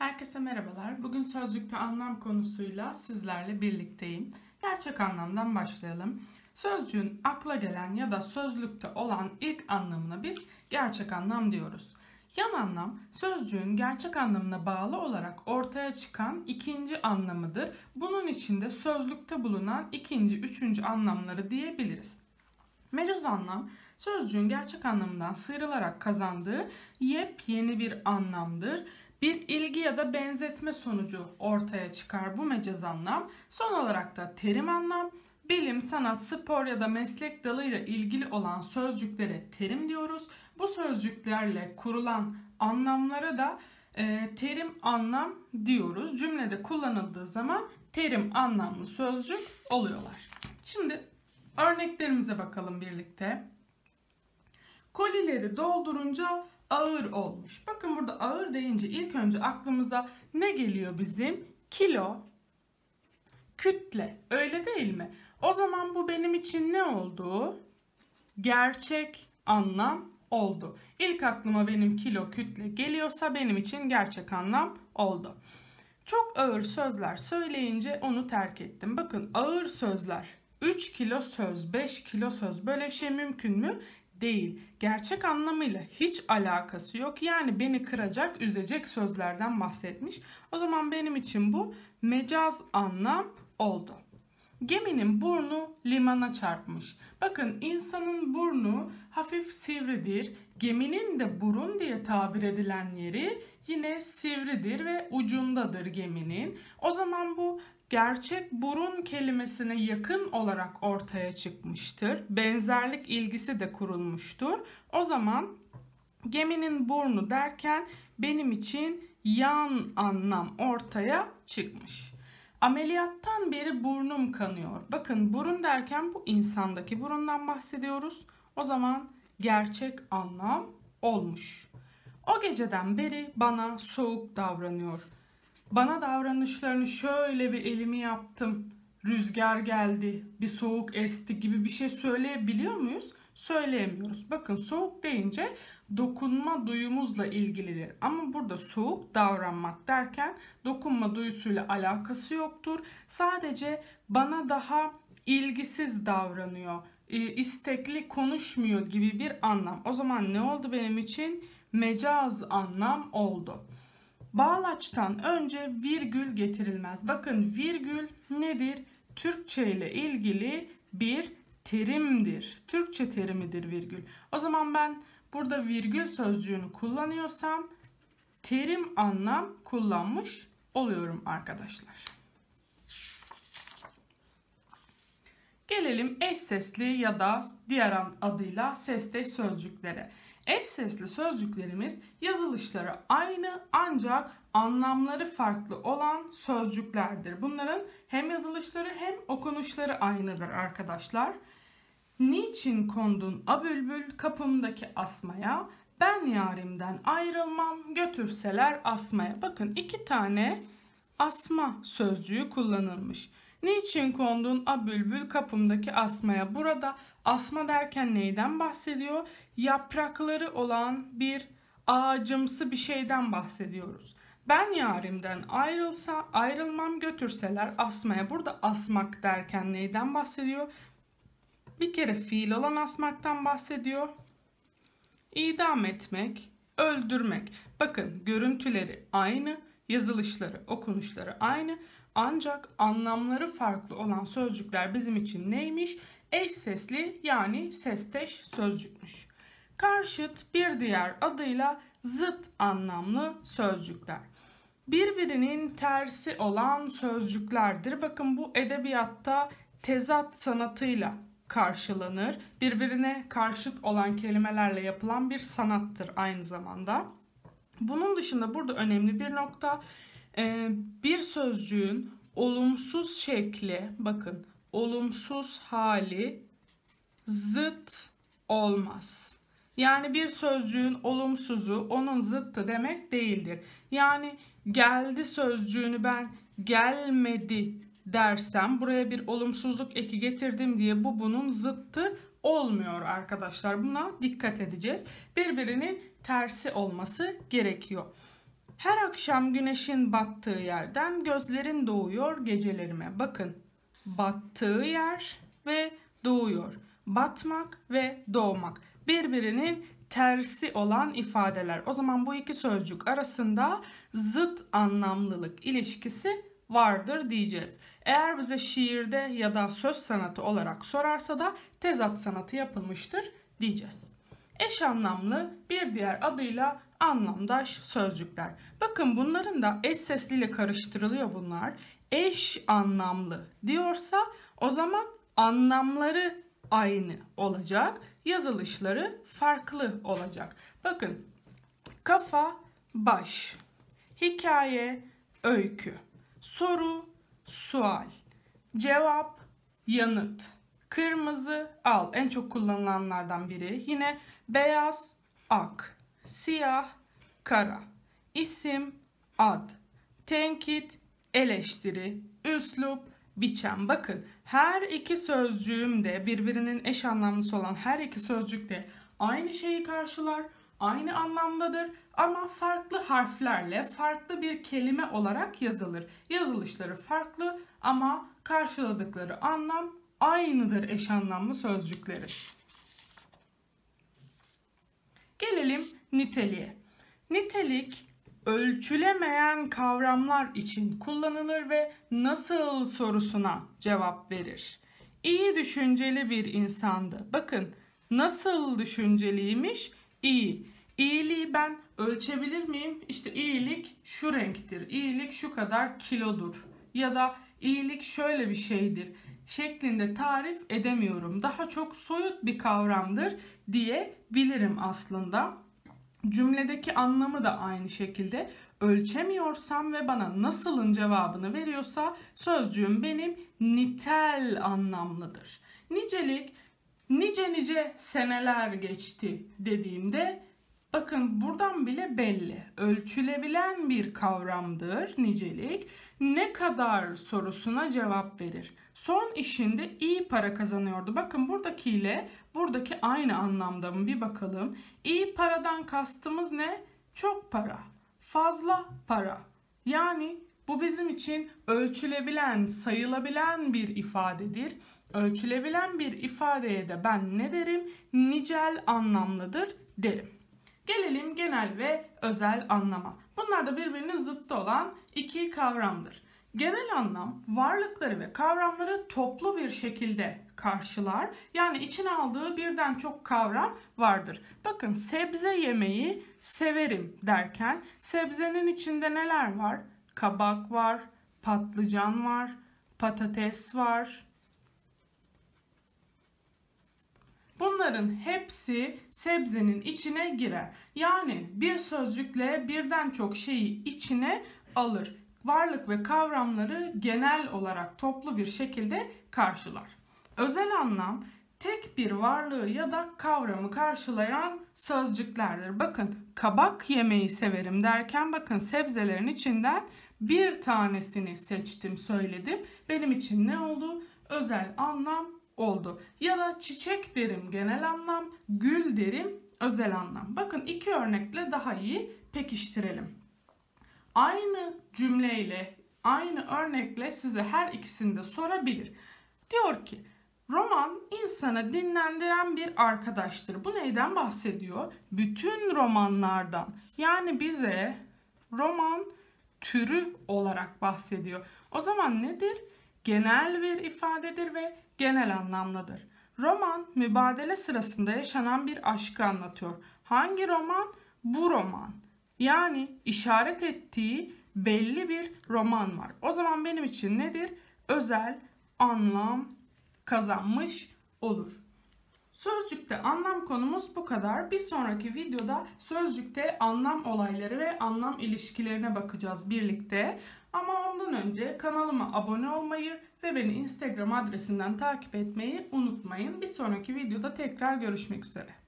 Herkese merhabalar. Bugün sözcükte anlam konusuyla sizlerle birlikteyim. Gerçek anlamdan başlayalım. Sözcüğün akla gelen ya da sözlükte olan ilk anlamına biz gerçek anlam diyoruz. Yan anlam, sözcüğün gerçek anlamına bağlı olarak ortaya çıkan ikinci anlamıdır. Bunun içinde sözlükte bulunan ikinci, üçüncü anlamları diyebiliriz. Mecaz anlam, sözcüğün gerçek anlamından sıyrılarak kazandığı yepyeni bir anlamdır. Bir ilgi ya da benzetme sonucu ortaya çıkar bu mecaz anlam. Son olarak da terim anlam, bilim, sanat, spor ya da meslek dalıyla ilgili olan sözcüklere terim diyoruz. Bu sözcüklerle kurulan anlamlara da terim anlam diyoruz. Cümlede kullanıldığı zaman terim anlamlı sözcük oluyorlar. Şimdi örneklerimize bakalım birlikte. Kolileri doldurunca ağır olmuş. Bakın burada ağır deyince ilk önce aklımıza ne geliyor bizim? Kilo, kütle. Öyle değil mi? O zaman bu benim için ne oldu? Gerçek anlam oldu. İlk aklıma benim kilo, kütle geliyorsa benim için gerçek anlam oldu. Çok ağır sözler söyleyince onu terk ettim. Bakın ağır sözler. 3 kilo söz, 5 kilo söz, böyle bir şey mümkün mü? Değil. Gerçek anlamıyla hiç alakası yok. Yani beni kıracak, üzecek sözlerden bahsetmiş. O zaman benim için bu mecaz anlam oldu. Geminin burnu limana çarpmış. Bakın insanın burnu hafif sivridir. Geminin de burun diye tabir edilen yeri yine sivridir ve ucundadır geminin. O zaman bu gerçek burun kelimesine yakın olarak ortaya çıkmıştır. Benzerlik ilgisi de kurulmuştur. O zaman geminin burnu derken benim için yan anlam ortaya çıkmış. Ameliyattan beri burnum kanıyor. Bakın burun derken bu insandaki burundan bahsediyoruz. O zaman gerçek anlam olmuş. O geceden beri bana soğuk davranıyor. Bana davranışlarını şöyle bir elimi yaptım, rüzgar geldi, bir soğuk esti gibi bir şey söyleyebiliyor muyuz? Söyleyemiyoruz. Bakın soğuk deyince dokunma duyumuzla ilgilidir. Ama burada soğuk davranmak derken dokunma duyusuyla alakası yoktur. Sadece bana daha ilgisiz davranıyor, istekli konuşmuyor gibi bir anlam. O zaman ne oldu benim için? Mecaz anlam oldu. Bağlaçtan önce virgül getirilmez. Bakın virgül nedir? Türkçe ile ilgili bir terimdir. Türkçe terimidir virgül. O zaman ben burada virgül sözcüğünü kullanıyorsam terim anlam kullanmış oluyorum arkadaşlar. Gelelim eş sesli ya da diğer adıyla sesteş sözcüklere. Eş sesli sözcüklerimiz yazılışları aynı ancak anlamları farklı olan sözcüklerdir. Bunların hem yazılışları hem okunuşları aynıdır arkadaşlar. Niçin kondun a bülbül kapımdaki asmaya? Ben yarimden ayrılmam götürseler asmaya. Bakın iki tane asma sözcüğü kullanılmış. Niçin kondun a bülbül kapımdaki asmaya? Burada asma derken neyden bahsediyor? Yaprakları olan bir ağacımsı bir şeyden bahsediyoruz. Ben yarimden ayrılmam götürseler asmaya. Burada asmak derken neyden bahsediyor? Bir kere fiil olan asmaktan bahsediyor. İdam etmek, öldürmek. Bakın görüntüleri aynı, yazılışları, okunuşları aynı. Ancak anlamları farklı olan sözcükler bizim için neymiş? Eş sesli yani sesteş sözcükmüş. Karşıt bir diğer adıyla zıt anlamlı sözcükler. Birbirinin tersi olan sözcüklerdir. Bakın bu edebiyatta tezat sanatıyla karşılanır. Birbirine karşıt olan kelimelerle yapılan bir sanattır aynı zamanda. Bunun dışında burada önemli bir nokta, bir sözcüğün olumsuz şekli, bakın olumsuz hali zıt olmaz. Yani bir sözcüğün olumsuzu onun zıttı demek değildir. Yani geldi sözcüğünü ben gelmedi dersem buraya bir olumsuzluk eki getirdim diye bu bunun zıttı olmuyor arkadaşlar. Buna dikkat edeceğiz. Birbirinin tersi olması gerekiyor. Her akşam güneşin battığı yerden gözlerin doğuyor gecelerime. Bakın, battığı yer ve doğuyor. Batmak ve doğmak birbirinin tersi olan ifadeler. O zaman bu iki sözcük arasında zıt anlamlılık ilişkisi vardır diyeceğiz. Eğer bize şiirde ya da söz sanatı olarak sorarsa da tezat sanatı yapılmıştır diyeceğiz. Eş anlamlı, bir diğer adıyla anlamdaş sözcükler. Bakın bunların da eş sesliyle karıştırılıyor bunlar. Eş anlamlı diyorsa o zaman anlamları aynı olacak, yazılışları farklı olacak. Bakın, kafa, baş, hikaye, öykü, soru, sual, cevap, yanıt, kırmızı, al, en çok kullanılanlardan biri. Yine beyaz, ak, siyah, kara, isim, ad, tenkit, eleştiri, üslup, biçem. Bakın, her iki sözcüğüm de birbirinin eş anlamlısı olan her iki sözcük de aynı şeyi karşılar, aynı anlamdadır ama farklı harflerle farklı bir kelime olarak yazılır. Yazılışları farklı ama karşıladıkları anlam aynıdır eş anlamlı sözcükleri. Gelelim niteliğe. Nitelik ölçülemeyen kavramlar için kullanılır ve nasıl sorusuna cevap verir. İyi düşünceli bir insandı. Bakın, nasıl düşünceliymiş? İyi. İyiliği ben ölçebilir miyim? İşte iyilik şu renktir, iyilik şu kadar kilodur ya da iyilik şöyle bir şeydir şeklinde tarif edemiyorum. Daha çok soyut bir kavramdır diyebilirim aslında. Cümledeki anlamı da aynı şekilde ölçemiyorsam ve bana nasılın cevabını veriyorsa sözcüğüm benim nitel anlamlıdır. Nicelik, nice seneler geçti dediğimde bakın buradan bile belli. Ölçülebilen bir kavramdır nicelik. Ne kadar sorusuna cevap verir. Son işinde iyi para kazanıyordu. Bakın buradakiyle buradaki aynı anlamda mı bir bakalım. İyi paradan kastımız ne? Çok para, fazla para. Yani bu bizim için ölçülebilen, sayılabilen bir ifadedir. Ölçülebilen bir ifadeye de ben ne derim? Nicel anlamlıdır derim. Gelelim genel ve özel anlama. Bunlar da birbirinin zıttı olan iki kavramdır. Genel anlam varlıkları ve kavramları toplu bir şekilde karşılar. Yani içine aldığı birden çok kavram vardır. Bakın, sebze yemeyi severim derken sebzenin içinde neler var? Kabak var, patlıcan var, patates var. Bunların hepsi sebzenin içine girer. Yani bir sözcükle birden çok şeyi içine alır. Varlık ve kavramları genel olarak toplu bir şekilde karşılar. Özel anlam tek bir varlığı ya da kavramı karşılayan sözcüklerdir. Bakın, kabak yemeyi severim derken bakın sebzelerin içinden bir tanesini seçtim, söyledim. Benim için ne oldu? Özel anlam oldu. Ya da çiçek derim genel anlam, gül derim özel anlam. Bakın iki örnekle daha iyi pekiştirelim. Aynı cümleyle, aynı örnekle size her ikisini de sorabilir. Diyor ki, roman insanı dinlendiren bir arkadaştır. Bu neyden bahsediyor? Bütün romanlardan. Yani bize roman türü olarak bahsediyor. O zaman nedir? Genel bir ifadedir ve genel anlamlıdır. Roman, mübadele sırasında yaşanan bir aşkı anlatıyor. Hangi roman? Bu roman. Yani işaret ettiği belli bir roman var. O zaman benim için nedir? Özel anlam kazanmış olur. Sözcükte anlam konumuz bu kadar. Bir sonraki videoda sözcükte anlam olayları ve anlam ilişkilerine bakacağız birlikte. Ama ondan önce kanalıma abone olmayı ve beni Instagram adresinden takip etmeyi unutmayın. Bir sonraki videoda tekrar görüşmek üzere.